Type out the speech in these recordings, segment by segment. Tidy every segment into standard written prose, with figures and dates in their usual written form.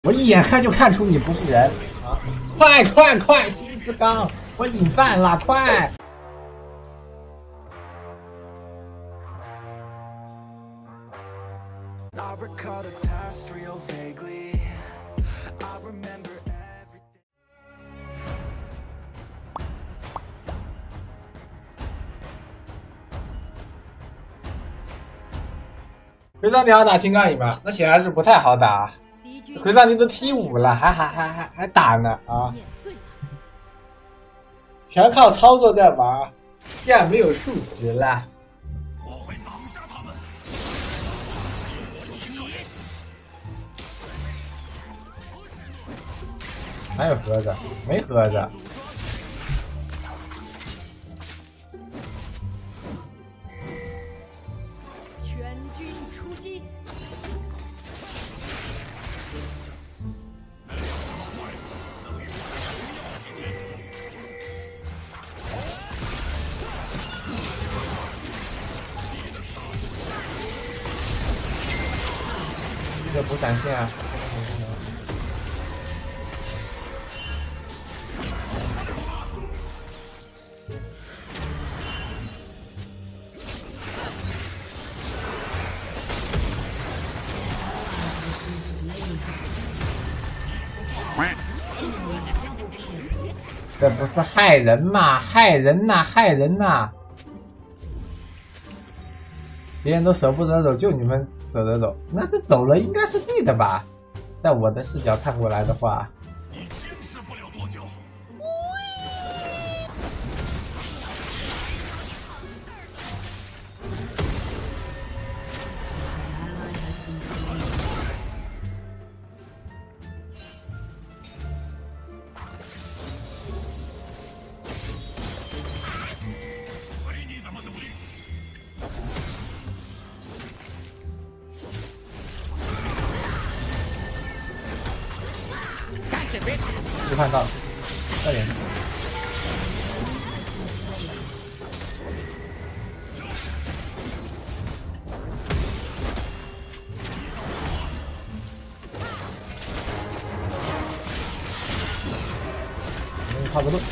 我一眼看就看出你不是人啊！快快快，星之刚，我引饭了，快！魁桑你好打青钢影吗？那显然是不太好打。魁桑你都T5了，还打呢啊！全靠操作在玩，竟然没有数值了。 我会挡下他们。 哪有盒子？没盒子。 全军出击！ 这补闪现啊！这不是害人吗？害人呐！害人呐！别人都舍不得走，就你们舍得走，那这走了应该是对的吧？在我的视角看过来的话， 你坚持不了多久。随你怎么努力。 就看到，快点！差不多。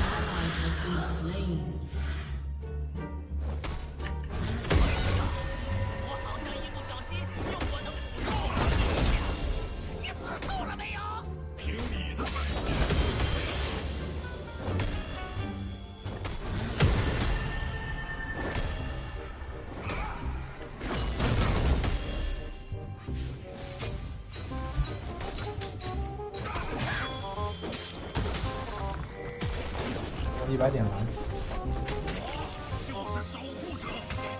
我好像一不小心用我的斧头了。你死够了没有？凭你的本事。 100点蓝。 就是守护者。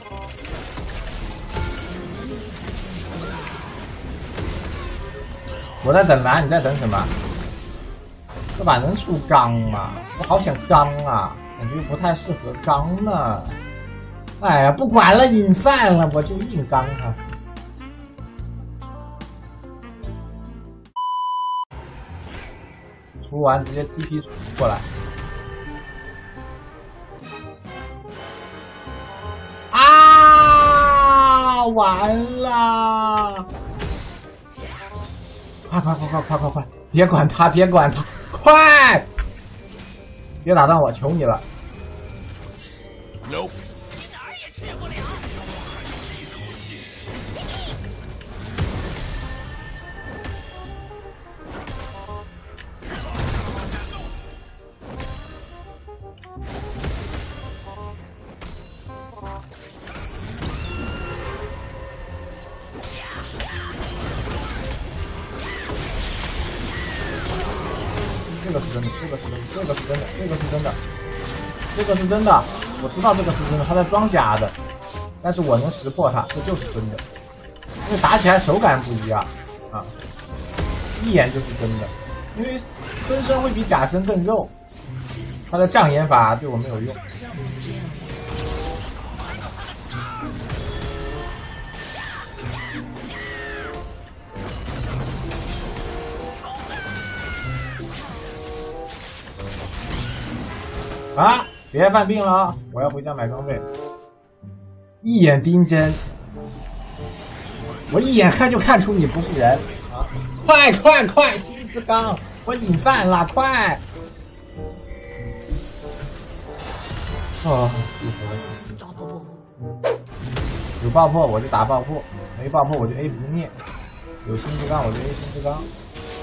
我在等蓝，你在等什么？这把能出刚吗？我好想刚啊，感觉不太适合刚呢。哎呀，不管了，引饭了，我就硬刚他。出完直接 TP 过来。啊！完了！快！别管他，别管他，快！别打断我，求你了。 No。你哪儿也去不了。 这个是真的，这个是真的，这个是真的，这个是真的，这个是真的，我知道这个是真的，他在装假的，但是我能识破他，这就是真的，因为打起来手感不一样啊，一眼就是真的，因为真身会比假身更肉，他的障眼法对我没有用。啊！别犯病了啊！我要回家买装备。一眼盯真，我一眼看就看出你不是人啊！ 快快快！新之刚，我引饭了，快！哦，有爆破我就打爆破，没爆破我就 A 不灭。有新之刚我就 A 新之刚。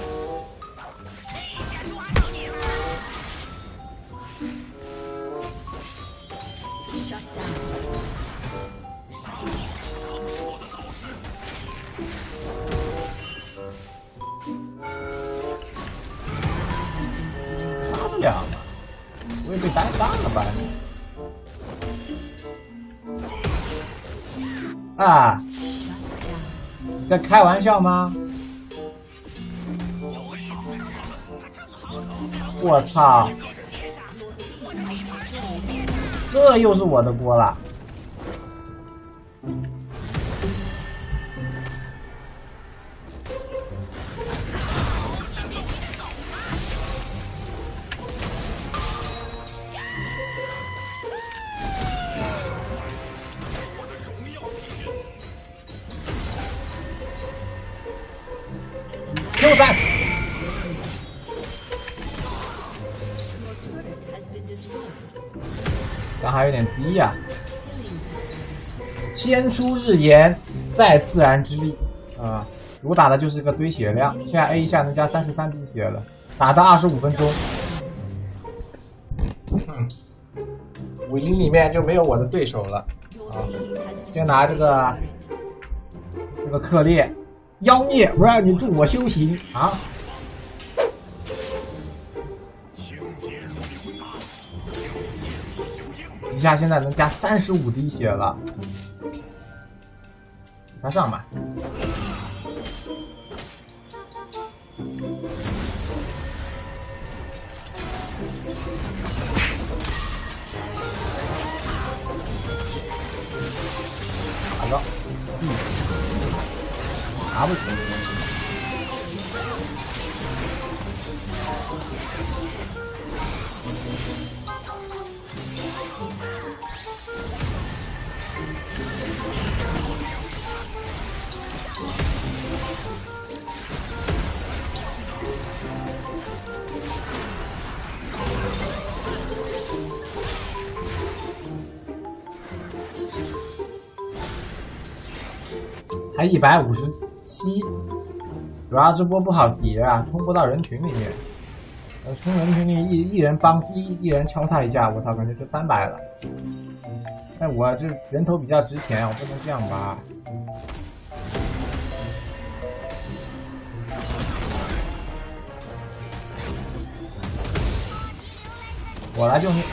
杀不了嘛，我也被单杀了吧？啊！在开玩笑吗？我操！这又是我的锅了。Q3，咱还有点低呀、先出日炎，再自然之力啊！主打的就是一个堆血量，现在 A 一下能加33滴血了，打到25分钟。5-0里面就没有我的对手了啊！先拿这个克烈。妖孽，我让你助我修行啊！一下现在能加35滴血了，他上吧。打个打不死。还157，主要这波不好叠啊，冲不到人群里面。冲人群里一人帮一人敲他一下，我操，感觉就300了。但我这人头比较值钱，我不能这样吧。我来救你。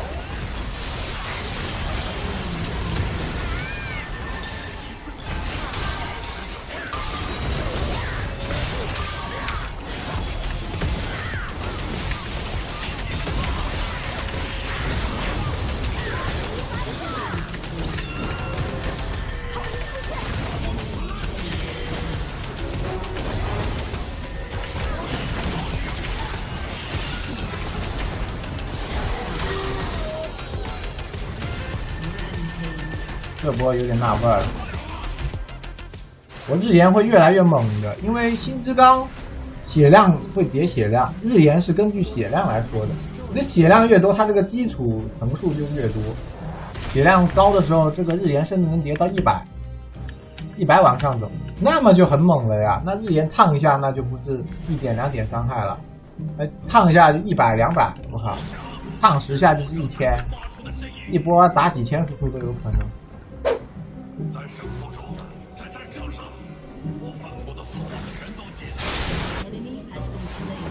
这波有点纳闷了，我日炎会越来越猛的，因为新之刚血量会叠血量，日炎是根据血量来说的。你的血量越多，它这个基础层数就越多。血量高的时候，这个日炎甚至能叠到100往上走，那么就很猛了呀。那日炎烫一下，那就不是1点2点伤害了，烫一下就100、200，我靠，烫10下就是1000，一波打几千输出都有可能。 在胜负中，在战场上，我犯过的错误全都记了。Enemy has been slain.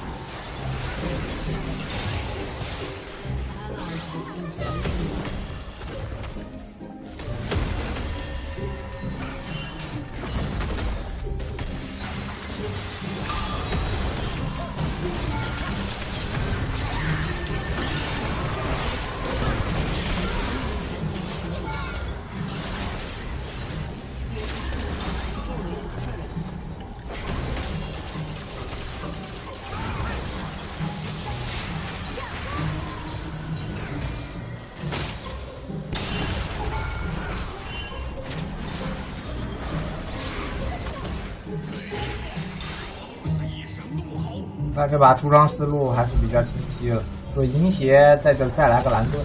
Ally has been slain. 啊！ 那这把出装思路还是比较清晰了。水银鞋再来个蓝盾，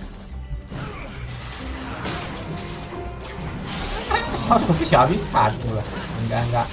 小手不小心卡住了，很尴尬。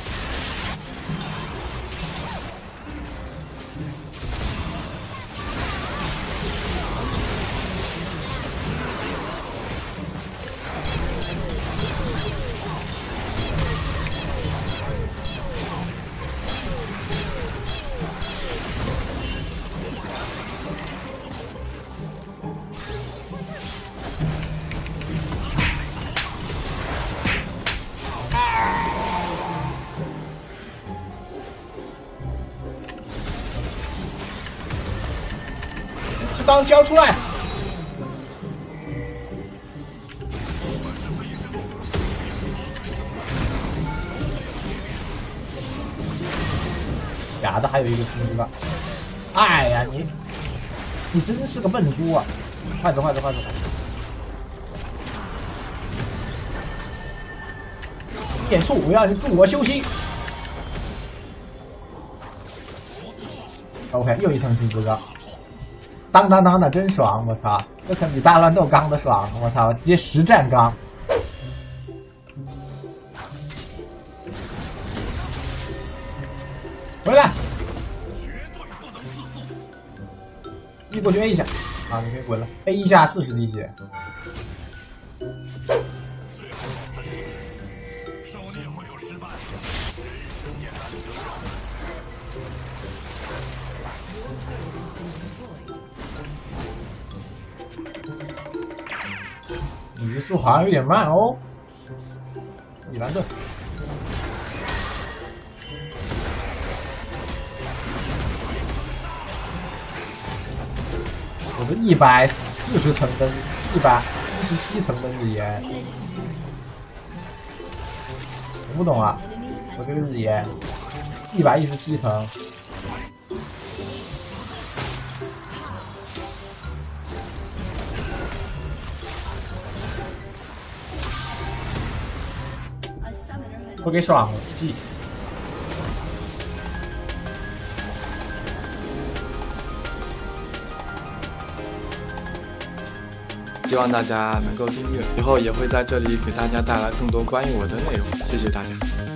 刚交出来，假的还有一个青之吧？哎呀，你真是个笨猪啊！快走！点数，我要你助我修行。OK， 又一层青之高。当的真爽！我操，这可比大乱斗刚的爽！我操，直接实战刚。回来！一过去 A 一下，啊，你可以滚了 ，A 一下40滴血。 狩猎会有失败，人生也难得。 语速好像有点慢哦。米兰盾，我的140层的117层的日炎，我不懂啊，我这个日炎117层。不给爽了，G。 希望大家能够订阅，以后也会在这里给大家带来更多关于我的内容。谢谢大家。